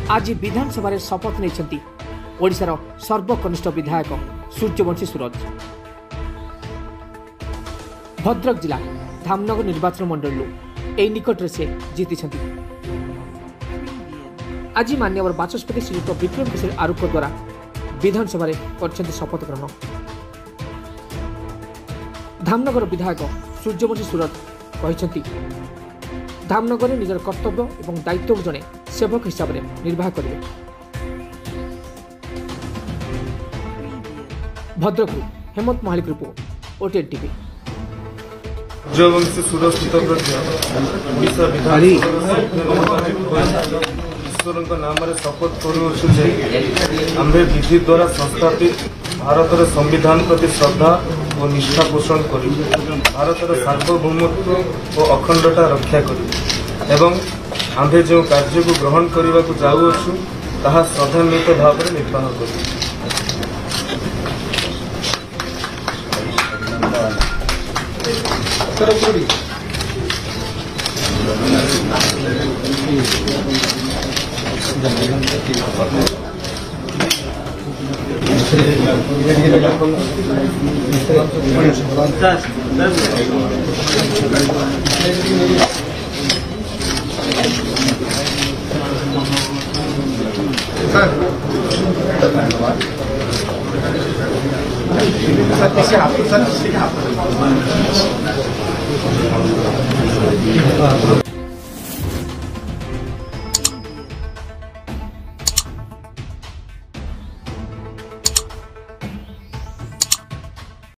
आज विधानसभा शपथ नहीं ओडिशार सर्वकनिष्ठ विधायक सूर्यवंशी सूरज। भद्रक जिला धामनगर निर्वाचन मंडल ए निकट से जीति। आज मान्यवर बाचस्पति श्रीयुक्त विक्रम किशोर आरूख द्वारा विधानसभा कर शपथ ग्रहण। धामनगर विधायक सूर्यवंशी सूरज कहते धामनगर में निजर कर्तव्य और दायित्व जड़े सेवक हिसाब से निर्वाह करेंगे। Bhadrak Hemant Mahalik report OTN TV. Suryavanshi Suraj Odisha ईश्वर नाम शपथ करें विधि द्वारा संस्थापित भारत संविधान प्रति श्रद्धा और निष्ठा पोषण कर भारत सार्वभौमत्व और अखंडता रक्षा कर आम्भे जो कार्य को ग्रहण करने को जाऊँ ताहा श्रद्धान्वित भाव में निर्वाह कर। सर